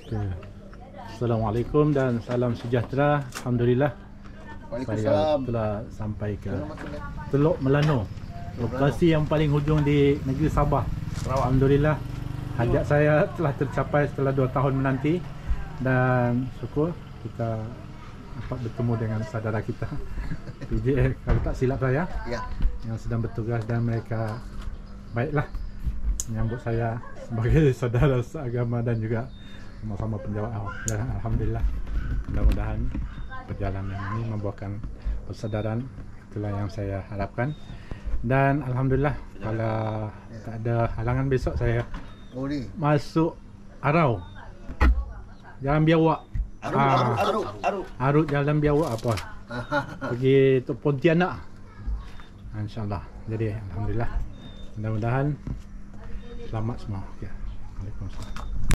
Okay. Assalamualaikum dan salam sejahtera. Alhamdulillah saya telah sampai ke Teluk Melano, lokasi yang paling hujung di negeri Sabah. Alhamdulillah hajat saya telah tercapai setelah 2 tahun menanti, dan syukur kita dapat bertemu dengan saudara kita PJ, kalau tak silap saya ya, yang sedang bertugas, dan mereka baiklah menyambut saya sebagai saudara seagama dan juga sama-sama penjawat. Dan alhamdulillah, mudah-mudahan perjalanan ini membuahkan persaudaraan, itulah yang saya harapkan. Dan alhamdulillah kalau tak ada halangan, besok saya masuk Arau, Jalan Biawak. Arut Jalan Biawak apa? Pergi ke Pontianak, InsyaAllah. Jadi alhamdulillah, mudah-mudahan selamat semua. Ya. Waalaikumsalam.